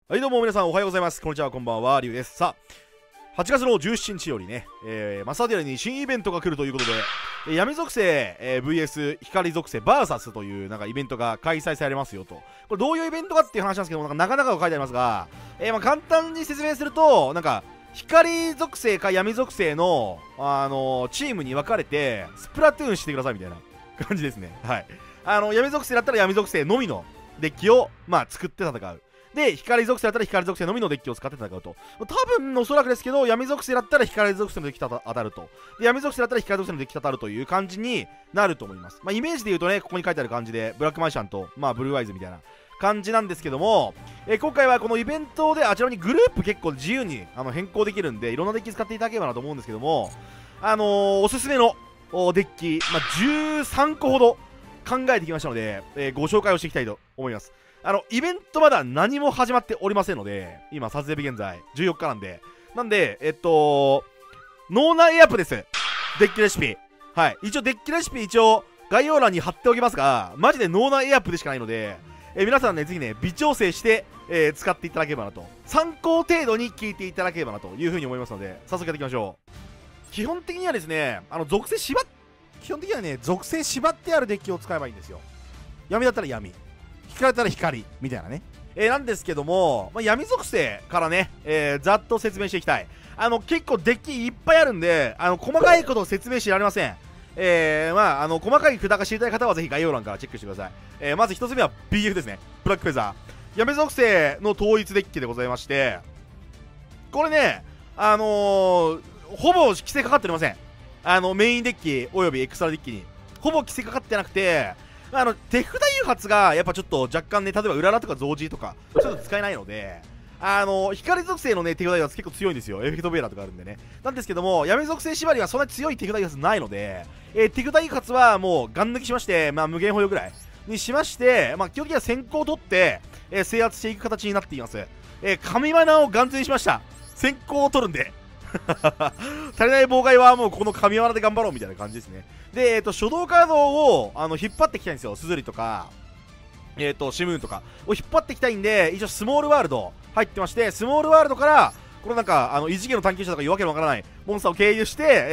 はいどうも皆さんおはようございます。こんにちは、こんばんは、りゅうです。さあ、8月の17日よりね、マサディアに新イベントが来るということで、闇属性、VS 光属性 VS というなんかイベントが開催されますよと。これどういうイベントかっていう話なんですけども、なかなか書いてありますが、簡単に説明すると、なんか、光属性か闇属性の、チームに分かれて、スプラトゥーンしてくださいみたいな感じですね。はい。闇属性だったら闇属性のみのデッキを、作って戦う。で、光属性だったら光属性のみのデッキを使って戦うと。多分、おそらくですけど、闇属性だったら光属性のデッキと当たると。で、闇属性だったら光属性のデッキと当たるという感じになると思います。イメージで言うとね、ここに書いてある感じで、ブラックマジシャンと、ブルーアイズみたいな感じなんですけども、今回はこのイベントであちらにグループ結構自由に変更できるんで、いろんなデッキ使っていただければなと思うんですけども、おすすめのデッキ、13個ほど考えてきましたので、ご紹介をしていきたいと思います。イベントまだ何も始まっておりませんので、今、撮影日現在、14日なんで、ノーナエアップです。デッキレシピ。はい。一応、デッキレシピ、概要欄に貼っておきますが、マジでノーナエアップでしかないので、皆さんね、ぜひね、微調整して、使っていただければなと。参考程度に聞いていただければなというふうに思いますので、早速やっていきましょう。基本的にはですね、基本的にはね、属性縛ってあるデッキを使えばいいんですよ。闇だったら闇。光だったら光みたいなね。なんですけども、闇属性からね、ざっと説明していきたい。結構デッキいっぱいあるんで、細かいことを説明してられません。細かい札が知りたい方はぜひ概要欄からチェックしてください。まず一つ目は BF ですね。ブラックフェザー。闇属性の統一デッキでございまして、これね、ほぼ規制かかっておりません。メインデッキおよびエクストラデッキに。ほぼ規制かかってなくて、手札誘発がやっぱちょっと若干ね、例えばうららとか増字とかちょっと使えないので、光属性のね手札誘発結構強いんですよ。エフェクトベーラーとかあるんでね。なんですけども、闇属性縛りはそんなに強い手札誘発ないので、手札誘発はもうガン抜きしまして、無限保養ぐらいにしまして、基本的には先行を取って、制圧していく形になっています。神マナをガン積みしました。先行を取るんで足りない妨害はもうこの神罠で頑張ろうみたいな感じですね。で、初動カードを引っ張っていきたいんですよ。スズリとか、シムーンとかを引っ張っていきたいんで、一応スモールワールド入ってまして、スモールワールドから、このなんか、異次元の探求者とかいうわけのわからないモンスターを経由して、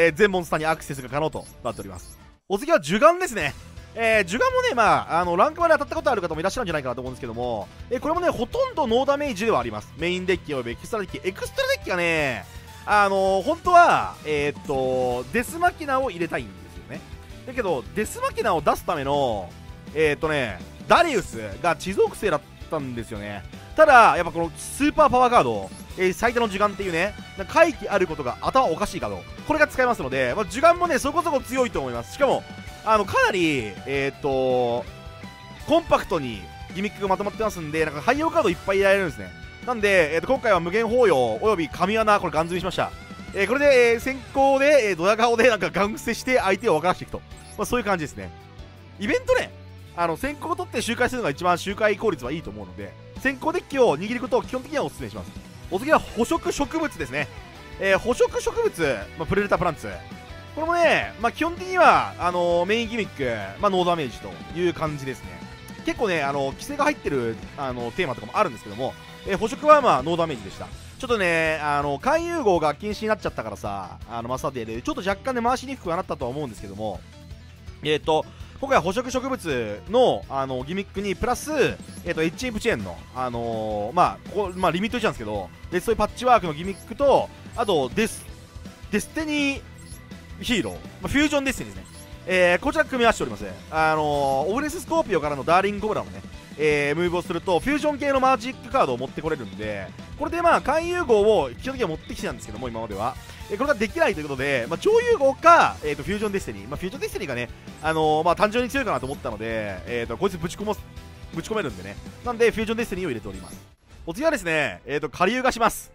全モンスターにアクセスが可能となっております。お次は呪眼ですね。呪眼もね、ランクまで当たったことある方もいらっしゃるんじゃないかなと思うんですけども、これもね、ほとんどノーダメージではあります。メインデッキおよびエクストラデッキ。エクストラデッキがね、本当は、デスマキナを入れたいんですよね。だけど、デスマキナを出すための、ダリウスが地属性だったんですよね。ただ、やっぱこのスーパーパワーカード、最多の時間っていうね、回帰あることが頭おかしいカード、これが使えますので、時間もね、そこそこ強いと思います。しかも、かなり、コンパクトにギミックがまとまってますんで、なんか汎用カードいっぱい入れられるんですね。なんで、今回は無限包容および神穴、これガン積みしました。これで、先行で、ドヤ顔でなんかガン伏せして相手を分からしていくと。そういう感じですね。イベントね、先行を取って周回するのが一番周回効率はいいと思うので、先行デッキを握ることを基本的にはお勧めします。お次は捕食植物ですね。捕食植物、プレデタープランツ。これもね、基本的には、メインギミック、ノーダメージという感じですね。結構ね、規制が入ってる、テーマとかもあるんですけども、捕食はノーダメージでした。ちょっとね、回融合が禁止になっちゃったからさ、マスターデーで、ちょっと若干ね、回しにくくはなったとは思うんですけども、今回は捕食植物の、ギミックに、プラス、HF チェーンの、リミット1なんですけど、で、そういうパッチワークのギミックと、あと、デスティニーヒーロー、フュージョンデスティニーですね。こちら組み合わせております。オブレススコーピオからのダーリングコブラもね、ムーブをするとフュージョン系のマジックカードを持ってこれるんで、これで回融合を基本的には持ってきてたんですけども、今までは、これができないということで、超融合か、フュージョンデスティニー、フュージョンデスティニーがね、単純に強いかなと思ったので、こいつぶち込めるんでね、なんでフュージョンデスティニーを入れております。お次はですね、下流がします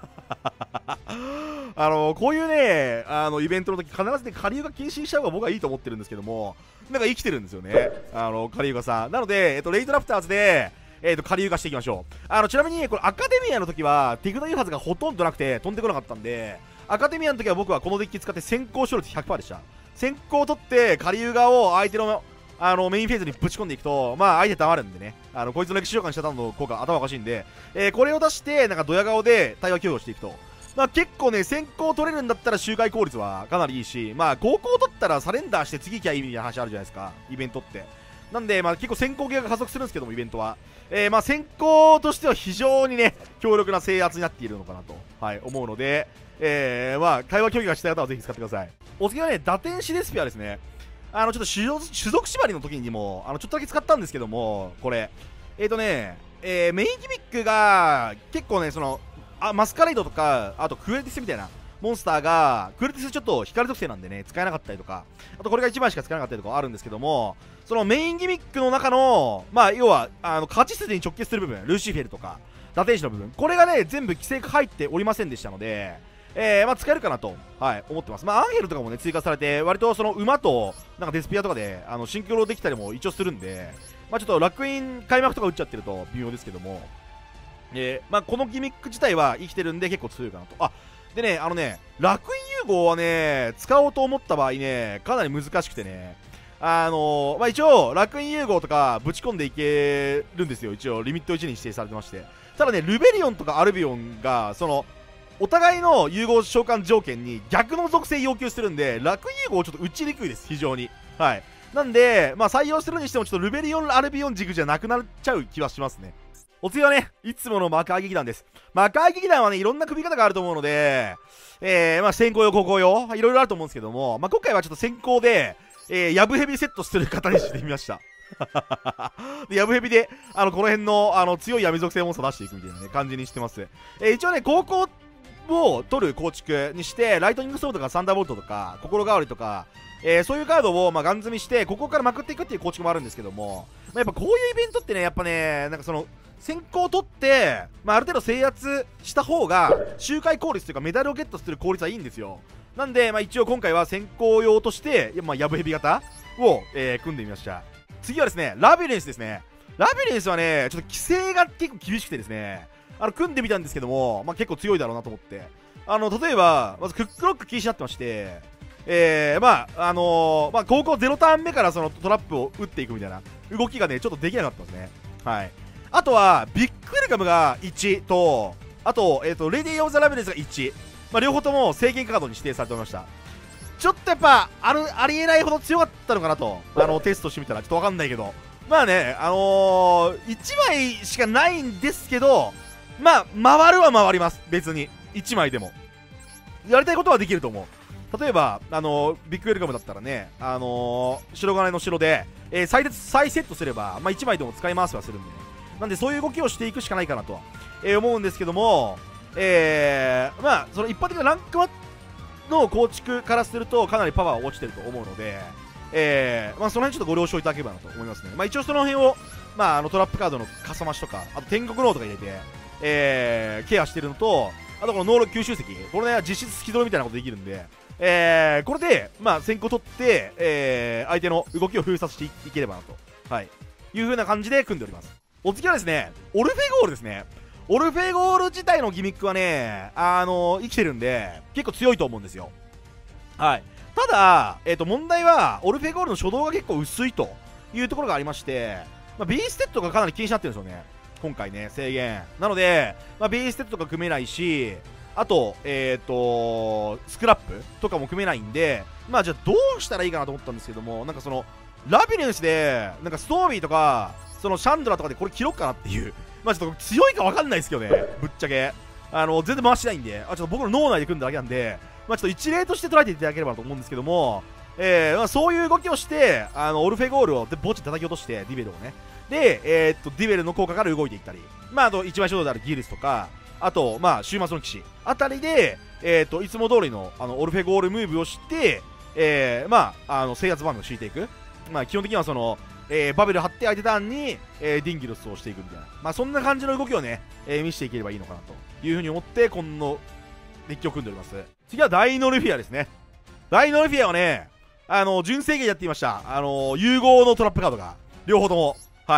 こういうね、イベントの時必ずね、下流が禁止にした方が僕はいいと思ってるんですけども、なんか生きてるんですよね、下流がさん。なので、レイトラプターズで、下流化していきましょう。ちなみに、これアカデミアの時は、手札誘発がほとんどなくて飛んでこなかったんで、アカデミアの時は僕はこのデッキ使って先行勝率 100% でした。先行を取って、下流側を相手の、 メインフェーズにぶち込んでいくと、まあ相手黙るんでね、こいつの歴史召喚したたの効果頭おかしいんで、これを出してなんかドヤ顔で対話供与していくと、まあ結構ね、先行取れるんだったら周回効率はかなりいいし、まあ5行取ったらサレンダーして次行きゃいいみたいな話あるじゃないですか、イベントって。なんで、まあ結構先行系が加速するんですけども、イベントは。まあ先行としては非常にね、強力な制圧になっているのかなと、はい、思うので、まあ会話競技がしたい方はぜひ使ってください。お次はね、打天使レシピアですね。ちょっと種族縛りの時にも、ちょっとだけ使ったんですけども、これ。メインギミックが、結構ね、マスカレイドとか、あとクエルティスみたいなモンスターが、クエルティスちょっと光属性なんでね、使えなかったりとか、あとこれが1枚しか使えなかったりとかあるんですけども、そのメインギミックの中の、まあ、要は、勝ち筋に直結する部分、ルーシフェルとか、打天使の部分、これがね、全部規制が入っておりませんでしたので、まあ使えるかなと、はい、思ってます。まあアンヘルとかもね、追加されて、割とその馬と、なんかデスピアとかで、シンクロできたりも一応するんで、まあちょっと楽園開幕とか打っちゃってると微妙ですけども、まあこのギミック自体は生きてるんで結構強いかなと。あ、でね、楽園融合はね、使おうと思った場合ね、かなり難しくてね、まあ一応、楽園融合とかぶち込んでいけるんですよ。一応、リミット1に指定されてまして。ただね、ルベリオンとかアルビオンが、お互いの融合召喚条件に逆の属性要求するんで、楽融合ちょっと打ちにくいです、非常に。はい。なんで、まあ採用するにしても、ちょっとルベリオン、アルビオン軸じゃなくなっちゃう気はしますね。お次はね、いつもの魔界劇団です。魔界劇団はね、いろんな組み方があると思うので、まあ先行用、後攻用、いろいろあると思うんですけども、まあ今回はちょっと先行で、ヤブヘビセットする方にしてみました。でヤブヘビで、この辺の、強い闇属性モンスター出していくみたいな、ね、感じにしてます。一応ね、後攻を取る構築にして、ライトニングソードとかサンダーボルトとか、心変わりとか、そういうカードを、まあ、ガン積みして、ここからまくっていくっていう構築もあるんですけども、まあ、やっぱこういうイベントってね、やっぱね、なんか先行を取って、まあ、ある程度制圧した方が、周回効率というか、メダルをゲットする効率はいいんですよ。なんで、まあ、一応今回は先行用として、まあ、ヤブヘビ型を、組んでみました。次はですね、ラビリンスですね。ラビリンスはね、ちょっと規制が結構厳しくてですね、組んでみたんですけども、まあ、結構強いだろうなと思って。例えば、まずクックロック禁止になってまして、まあ、まあ、高校0ターン目からそのトラップを打っていくみたいな動きがね、ちょっとできなかったんですね。はい。あとは、ビッグウェルカムが1と、あと、レディー・オブ・ザ・ラビリンスが1。まあ、両方とも制限カードに指定されておりました。ちょっとやっぱ、ありえないほど強かったのかなと、テストしてみたら、ちょっとわかんないけど。まあね、1枚しかないんですけど、まあ、回るは回ります。別に。1枚でも。やりたいことはできると思う。例えば、ビッグウェルカムだったらね、白金の城で、再セットすれば、まあ、1枚でも使い回すはするんでね。なんで、そういう動きをしていくしかないかなと、思うんですけども、まあ、その一般的なランクの構築からすると、かなりパワー落ちてると思うので、まあ、その辺ちょっとご了承いただければなと思いますね。まあ、一応その辺を、まあ、トラップカードのかさ増しとか、あと天国ノーとか入れて、ケアしてるのと、あとこの能力吸収石、これね、実質隙取りみたいなことできるんで、これで、まあ、先行取って、相手の動きを封殺していければなと、はい、いう風な感じで組んでおります。お次はですね、オルフェゴールですね。オルフェゴール自体のギミックはね、生きてるんで、結構強いと思うんですよ。はい。ただ、問題は、オルフェゴールの初動が結構薄いというところがありまして、まあ、ビーステッドがかなり気になってるんですよね。今回ね、制限。なので、まあ、ビーステッドとか組めないし、あと、スクラップとかも組めないんで、まあ、じゃあどうしたらいいかなと思ったんですけども、なんかラビリンスで、なんかストービーとか、シャンドラとかでこれ切ろうかなっていう、まあちょっと強いか分かんないですけどね、ぶっちゃけ。全然回してないんで、ちょっと僕の脳内で組んだだけなんで、まあちょっと一例として捉えていただければと思うんですけども、まあ、そういう動きをして、オルフェゴールを墓地叩き落として、ディベルをね。で、ディベルの効果から動いていったり、まああと一枚衝動であるギルスとか、あと、まあ、終末の騎士あたりで、いつも通りの、オルフェゴールムーブをして、まあ、制圧バンドを敷いていく。まあ、基本的にはバベル張って相手ターンに、ディンギルスをしていくみたいな。まあ、そんな感じの動きをね、見せていければいいのかなというふうに思って、このデッキを組んでおります。次はダイノルフィアですね。ダイノルフィアはね、純正芸やっていました。融合のトラップカードが、両方とも。はい。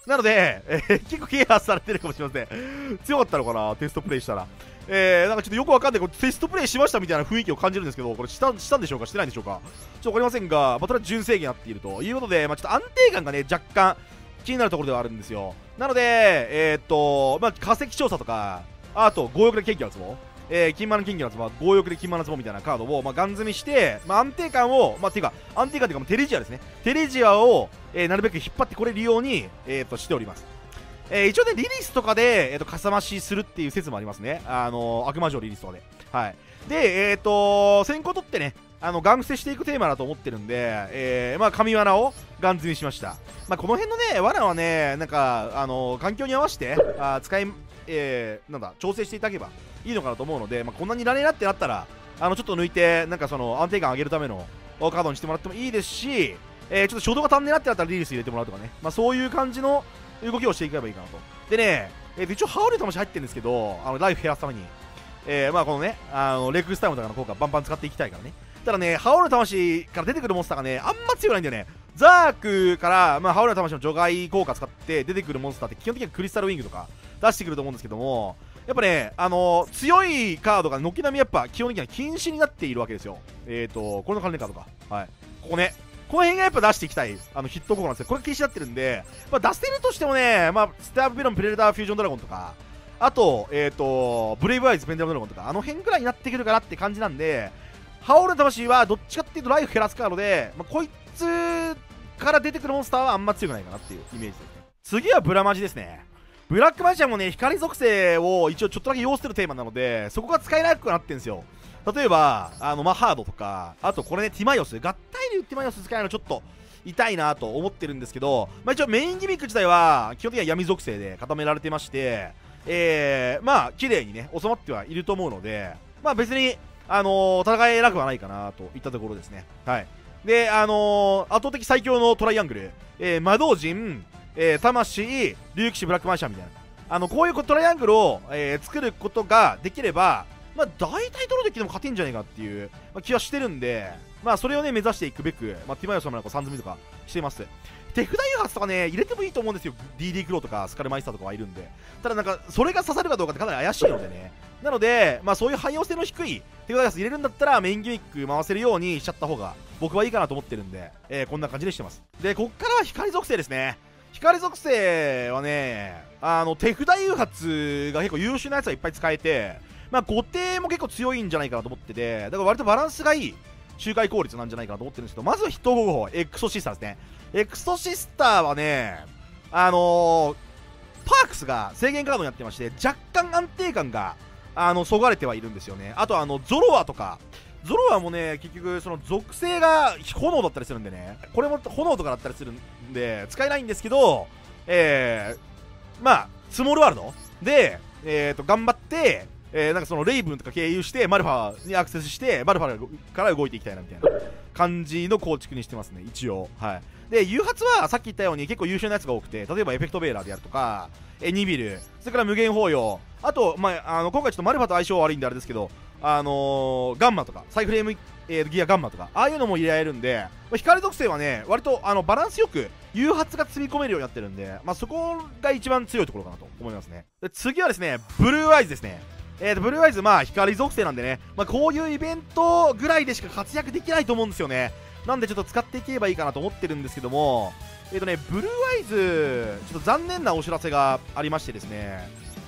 なので、結構ケアされてるかもしれません。強かったのかな、テストプレイしたら。なんかちょっとよくわかんない、これテストプレイしましたみたいな雰囲気を感じるんですけど、これしたんでしょうか、してないんでしょうか。ちょっとわかりませんが、まあ、とりあえず純正義になっているということで、まあ、ちょっと安定感がね、若干気になるところではあるんですよ。なので、まあ、化石調査とか、あと、強欲で元気の壺、金丸の金魚の壺、強欲で金丸の壺みたいなカードを、まあ、ガン積みして、まあ、安定感を、まあ、ていうか、安定感というか、テレジアですね。テレジアを、なるべく引っ張ってこれるように、しております。一応ね、リリスとかで、かさ増しするっていう説もありますね。悪魔城リリスとかで。はい。で、先行取ってね、ガン伏せしていくテーマだと思ってるんで、まあ、神罠をガン積みしました。まあ、この辺のね、罠はね、なんか、環境に合わせて、なんだ、調整していただけばいいのかなと思うので、まあ、こんなにラネなってなったら、ちょっと抜いて、なんかその、安定感上げるためのカードにしてもらってもいいですし、ちょっと初動が足んねなってなったらリリース入れてもらうとかね、まあ、そういう感じの動きをしていけばいいかなと。でね、一応、ハウル魂入ってるんですけど、ライフ減らすために、まあこのね、レクスタイムとかの効果バンバン使っていきたいからね。ただね、ハウル魂から出てくるモンスターがね、あんま強くないんだよね。ザークから、まあ、ハウル魂の除外効果使って出てくるモンスターって基本的にはクリスタルウィングとか出してくると思うんですけども、やっぱね、強いカードが軒並みやっぱ基本的には禁止になっているわけですよ。これの関連カードか。はい。ここね。この辺がやっぱ出していきたいヒット効果なんですよ。これ禁止になってるんで、まあ、出せるとしてもね、まあ、スターブベロンプレデターフュージョンドラゴンとか、あと、ブレイブアイズペンダムドラゴンとか、あの辺ぐらいになってくるかなって感じなんで、ハオルの魂はどっちかっていうとライフ減らすカードで、まあ、こいつから出てくるモンスターはあんま強くないかなっていうイメージですね。次はブラマジですね。ブラックマジシャンもね、光属性を一応ちょっとだけ要してるテーマなので、そこが使えなくなってんですよ。例えば、まあ、ハードとか、あとこれね、ティマイオス、合体でティマイオス使えるのちょっと痛いなと思ってるんですけど、まあ、一応メインギミック自体は基本的には闇属性で固められてまして、まあ、綺麗にね、収まってはいると思うので、まあ別に、戦えなくはないかなといったところですね。はい。で、圧倒的最強のトライアングル、魔導人、魂、竜騎士ブラックマジシャンみたいな。こういうトライアングルを、作ることができれば、まあ、大体どのデッキでも勝てんじゃないかっていう、まあ、気はしてるんで、まあ、それをね、目指していくべく、まあ、ティマイオス様なんか3積みとかしています。手札誘発とかね、入れてもいいと思うんですよ。DD クローとかスカルマイスターとかはいるんで。ただなんか、それが刺さるかどうかってかなり怪しいのでね。なので、まあ、そういう汎用性の低い手札誘発入れるんだったら、メインギミック回せるようにしちゃった方が、僕はいいかなと思ってるんで、こんな感じでしてます。で、こっからは光属性ですね。光属性はね、手札誘発が結構優秀なやつがいっぱい使えて、まあ、後手も結構強いんじゃないかなと思ってて、だから割とバランスがいい周回効率なんじゃないかなと思ってるんですけど、まずはヒット5号、エクソシスターですね。エクソシスターはね、パークスが制限カードになってまして、若干安定感が、そがれてはいるんですよね。あと、ゾロアとか、ゾロアもね、結局、その属性が炎だったりするんでね、これも炎とかだったりするんで、使えないんですけど、まあ、スモールワールドで、頑張って、なんかそのレイブンとか経由してマルファにアクセスしてマルファから動いていきたいなみたいな感じの構築にしてますね、一応。はい。で、誘発はさっき言ったように結構優秀なやつが多くて、例えばエフェクトベーラーであるとか、ニビル、それから無限包容、あと、まあ、今回ちょっとマルファと相性悪いんであれですけど、ガンマとか、サイフレーム、ギアガンマとか、ああいうのも入れられるんで、まあ、光属性はね、割とバランスよく誘発が積み込めるようになってるんで、まあ、そこが一番強いところかなと思いますね。で、次はですね、ブルーアイズですね。ブルーアイズ、まあ、光属性なんでね、まあ、こういうイベントぐらいでしか活躍できないと思うんですよね。なんでちょっと使っていけばいいかなと思ってるんですけども、ブルーアイズ、ちょっと残念なお知らせがありましてですね、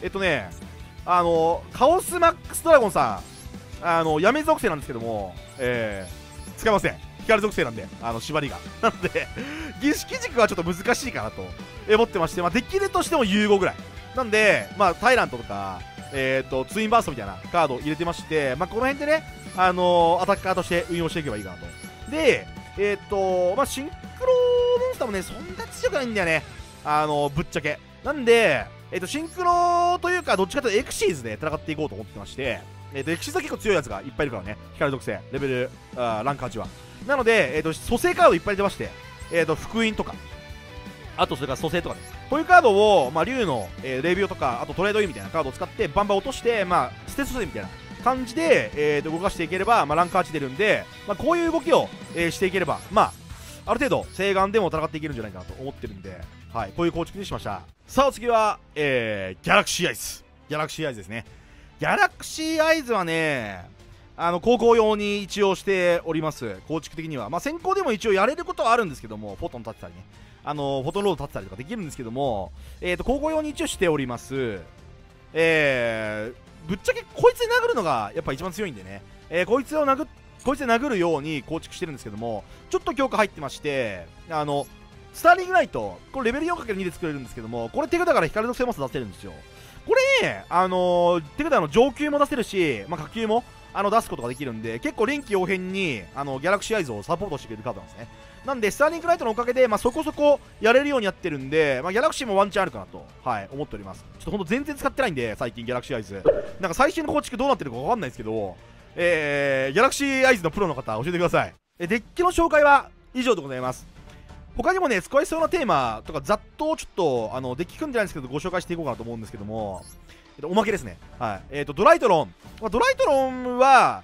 カオスマックスドラゴンさん、闇属性なんですけども、使いません。光属性なんで、縛りが。なので、儀式軸はちょっと難しいかなと思ってまして、まあ、できるとしても融合ぐらい。なんで、まあ、タイラントとか、ツインバーストみたいなカードを入れてまして、まあ、この辺でね、アタッカーとして運用していけばいいかなと。で、まあ、シンクロモンスターもね、そんな強くないんだよね。ぶっちゃけ。なんで、シンクロというか、どっちかというとエクシーズで戦っていこうと思ってまして、エクシーズは結構強いやつがいっぱいいるからね。光属性、レベル、ランク8は。なので、蘇生カードいっぱい出まして、福音とか、あとそれから蘇生とかね。こういうカードを、まあ、竜の、レビオとか、あとトレードインみたいなカードを使って、バンバン落として、まあ、ステート蘇生みたいな感じで、動かしていければ、まあ、ランク8出るんで、まあ、こういう動きを、していければ、まあ、ある程度、西岸でも戦っていけるんじゃないかなと思ってるんで、 はい、こういう構築にしました。さあ次は、ギャラクシーアイズ。ギャラクシーアイズですね。ギャラクシーアイズはね、高校用に一応しております。構築的には。まあ、先行でも一応やれることはあるんですけども、フォトン立てたりね。フォトンロード立てたりとかできるんですけども、高校用に一応しております。ぶっちゃけこいつで殴るのがやっぱ一番強いんでね。こいつで殴るように構築してるんですけども、ちょっと強化入ってまして、スターリングライト、これレベル 4×2 で作れるんですけども、これ手札から光属性モンスター出せるんですよ。これね、手札の上級も出せるし、まあ、下級も出すことができるんで、結構臨機応変にギャラクシーアイズをサポートしてくれるカードなんですね。なんで、スターリングライトのおかげで、まあ、そこそこやれるようになってるんで、まあ、ギャラクシーもワンチャンあるかなと、はい、思っております。ちょっとほんと全然使ってないんで、最近ギャラクシーアイズ。なんか最新の構築どうなってるかわかんないですけど、ギャラクシーアイズのプロの方、教えてください。デッキの紹介は以上でございます。他にもね、使えそうなテーマとか、ざっとちょっと、デッキ組んでないんですけど、ご紹介していこうかなと思うんですけども、おまけですね。はい。ドライトロン。ドライトロンは、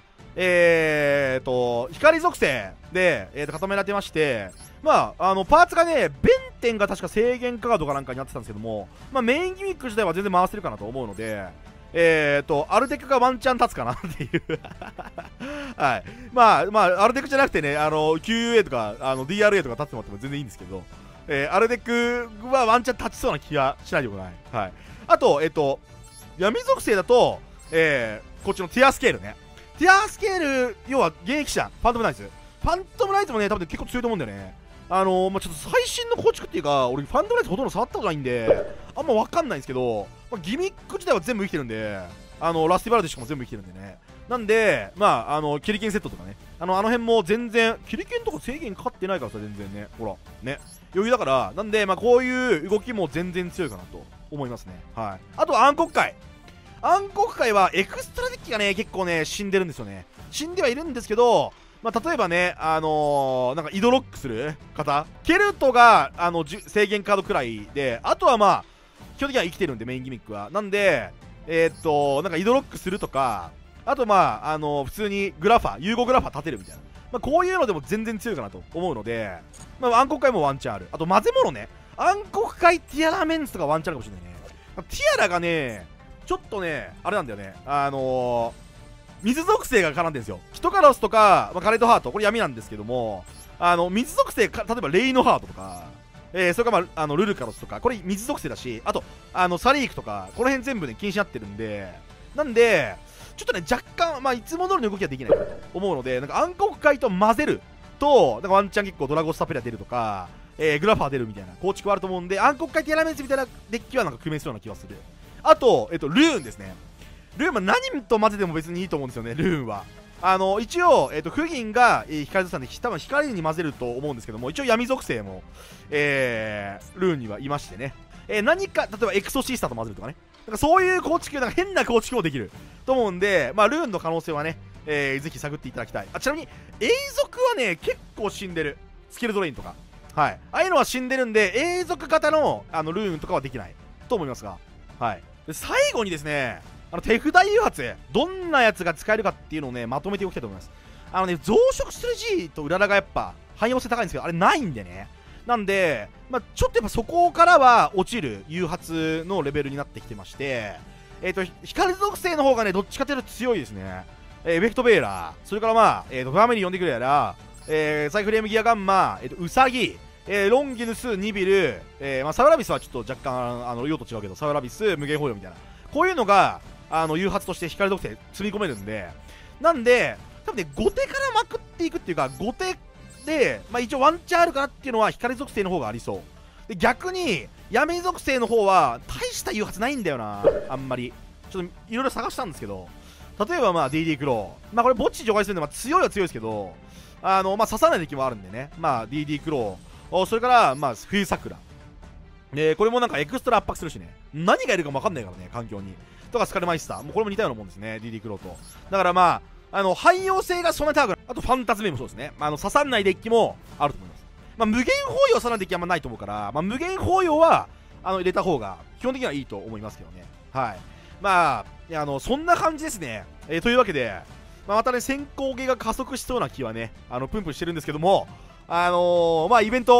光属性で、固められてまして、まあ、パーツがね、弁天が確か制限カードかなんかになってたんですけども、まあ、メインギミック自体は全然回せるかなと思うので、アルテクがワンチャン立つかなっていうはい。まあ、アルテクじゃなくてね、QUA とか、DRA とか立ってもらっても全然いいんですけど、アルテクはワンチャン立ちそうな気がしないでもない。はい。あと、闇属性だと、こっちのティアスケールね。ティアスケール、要は現役者、ファントムナイツ。ファントムナイツもね、多分結構強いと思うんだよね。まあ、ちょっと最新の構築っていうか、俺、ファントムナイツほとんど触ったことないんで、あんま分かんないんですけど、まあ、ギミック自体は全部生きてるんで、ラスティバルデしかも全部生きてるんでね。なんで、まあ、キリケンセットとかね、あの辺も全然、キリケンとか制限かかってないからさ、全然ね。ほら、ね。余裕だから、なんで、まあ、こういう動きも全然強いかなと思いますね。はい。あと、暗黒界。暗黒界はエクストラデッキがね、結構ね、死んでるんですよね。死んではいるんですけど、まあ、例えばね、なんか、イドロックする方、ケルトが、制限カードくらいで、あとはまあ、基本的には生きてるんで、メインギミックは。なんで、なんか、イドロックするとか、あとまあ、普通にグラファー、融合グラファー立てるみたいな。まあ、こういうのでも全然強いかなと思うので、まあ、暗黒界もワンチャンある。あと、混ぜ物ね。暗黒界ティアラメンツとかワンチャンあるかもしれないね。ティアラがね、ちょっとね、あれなんだよね。水属性が絡んでるんですよ。キトカロスとか、まあ、カレットハート、これ闇なんですけども、水属性か、例えばレイノハートとか、それから、まあ、ルルカロスとか、これ水属性だし、あと、サリークとか、この辺全部ね、禁止になってるんで、なんで、ちょっとね、若干、まあ、いつも通りの動きはできないと思うので、なんか暗黒界と混ぜると、なんかワンチャン結構ドラゴンスタペラ出るとか、グラファー出るみたいな構築はあると思うんで、暗黒界ティアラメンツみたいなデッキはなんか組めそうな気がする。あと、ルーンですね。ルーンは何と混ぜても別にいいと思うんですよね、ルーンは。一応、フギンが、光属性で、多分光に混ぜると思うんですけども、一応闇属性も、ルーンにはいましてね。何か、例えばエクソシスタと混ぜるとかね。なんかそういう構築、なんか変な構築もできると思うんで、まあ、ルーンの可能性はね、ぜひ探っていただきたい。ちなみに、永続はね、結構死んでる。スキルドレインとか。はい。ああいうのは死んでるんで、永続型の、ルーンとかはできないと思いますが。はい。で最後にですね、手札誘発、どんなやつが使えるかっていうのをね、まとめておきたいと思います。増殖する G とうららがやっぱ、汎用性高いんですけど、あれないんでね。なんで、まあ、ちょっとやっぱそこからは落ちる誘発のレベルになってきてまして、光属性の方がね、どっちかというと強いですね。エフェクトベーラー、それからまあ、ファミリー呼んでくれやら、サイフレームギアガンマ、ウサギ、ロンギヌス、ニビル、まあ、サウラビスはちょっと若干用途違うけど、サウラビス、無限包容みたいな、こういうのが誘発として光属性積み込めるんで、なんで、多分ね、後手からまくっていくっていうか、後手で、まあ、一応ワンチャンあるかなっていうのは光属性の方がありそう。で逆に、闇属性の方は大した誘発ないんだよな、あんまり。ちょっといろいろ探したんですけど、例えばまあ DD クロー、まあこれ墓地除外するんで、まあ、強いは強いですけど、まあ刺さない敵もあるんでね、まあ DD クロー、それからまあ冬桜。これもなんかエクストラ圧迫するしね、何がいるかも分かんないからね、環境に。とかスカルマイスター、もうこれも似たようなもんですね、DD クローと。だからまあ、汎用性がそんなに高くない。あとファンタズメもそうですね。刺さんないデッキもあると思います。まあ、無限包容さないデッキあんまないと思うから、まあ、無限包容は入れた方が基本的にはいいと思いますけどね。はい。まあ、そんな感じですね。というわけで、まあ、またね、先行ゲーが加速しそうな気はね、プンプンしてるんですけども、まあ、イベント、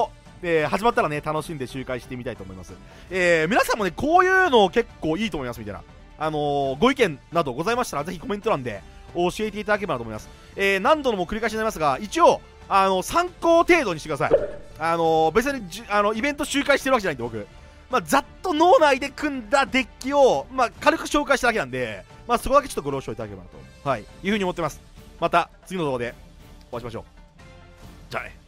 で始まったらね楽しんで周回してみたいと思います。皆さんもねこういうの結構いいと思いますみたいなご意見などございましたらぜひコメント欄で教えていただければなと思います。何度も繰り返しになりますが一応参考程度にしてください。別にイベント周回してるわけじゃないんで僕、ざっと脳内で組んだデッキを、軽く紹介しただけなんで、そこだけちょっとご了承いただければなと、いうふうに思ってます。また次の動画でお会いしましょう。じゃあね。